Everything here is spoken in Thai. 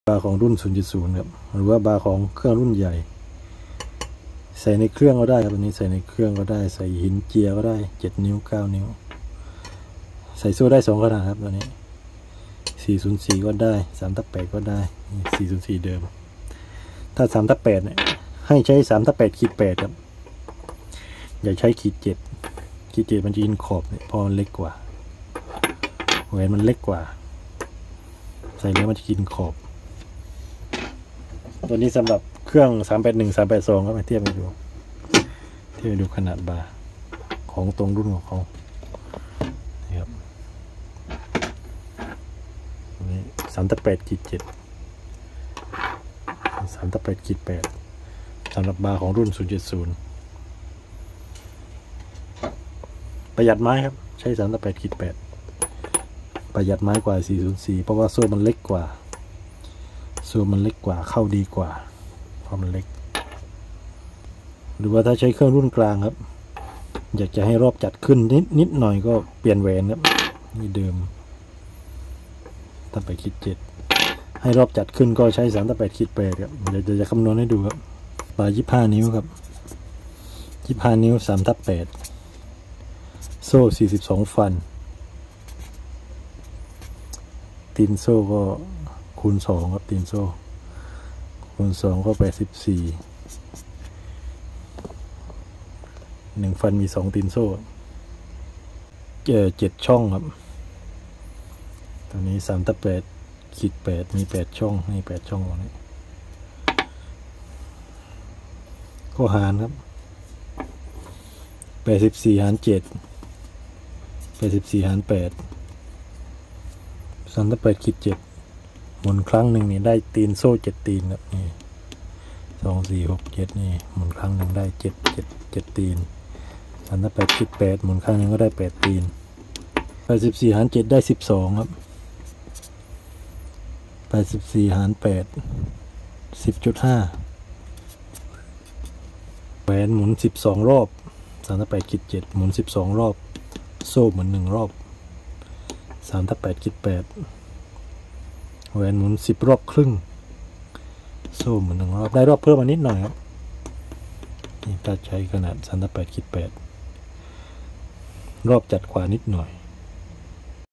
บาร์ของรุ่น 0.0 ครับหรือว่าบาร์ของเครื่องรุ่นใหญ่ใส่ในเครื่องก็ได้ครับตัวนี้ใส่ในเครื่องก็ได้ใส่หินเจียก็ได้7 นิ้ว 9 นิ้วใส่โซ่ได้2ขนาดครับตัวนี้404ก็ได้3/8ก็ได้404เดิมถ้า3/8เนี่ยให้ใช้3/8/8ครับอย่าใช้ขีด7มันจะยินขอบเนี่ยพอมันเล็กกว่าแหวนมันเล็กกว่าใส่แล้วมันจะกินขอบตัวนี้สำหรับเครื่อง381 382ครับมาเทียบกันดูขนาดบาร์ของตรงรุ่นของเขานี่ครับนี่3/8/7 3/8/8สำหรับบาร์ของรุ่น 0.0 ประหยัดไม้ครับใช้3/8/8ประหยัดไม้กว่า404เพราะว่าโซ่มันเล็กกว่าเข้าดีกว่าเพราะมันเล็กหรือว่าถ้าใช้เครื่องรุ่นกลางครับอยากจะให้รอบจัดขึ้นนิดหน่อยก็เปลี่ยนแหวนครับนี่เดิม3/8/7ให้รอบจัดขึ้นก็ใช้3/8/8ครับเดี๋ยวจะคำนวณให้ดูครับบาร์25 นิ้วครับ25 นิ้ว3/8โซ่42ฟันตีนโซ่ก็คูณ2ครับตีนโซ่คูณ2ก็84 1ฟันมี2ตีนโซ่7ช่องครับตัวนี้3/8/8มี8ช่องนี่8ช่องตรงนี้ก็หารครับ84 หาร 7 84 หาร 8 3/8/7หมุนครั้งหนึ่งนี่ได้ตีนโซ่7ตีนครับนี่2 4 6 7นี่หมุนครั้งหนึ่งได้7ตีน3/8/8หมุนครั้งหนึ่งก็ได้8ตีน84 หาร 7ได้12ครับ84 หาร 8 10.5แหวนหมุน12รอบ3/8/7หมุน12รอบโซ่หมุน1รอบ3/8/8แหวนหมุน10รอบครึ่งโซ่หมุน1รอบได้รอบเพิ่มมานิดหน่อยครับนี่ถ้าใช้ขนาด3/8/8รอบจัดกว่านิดหน่อย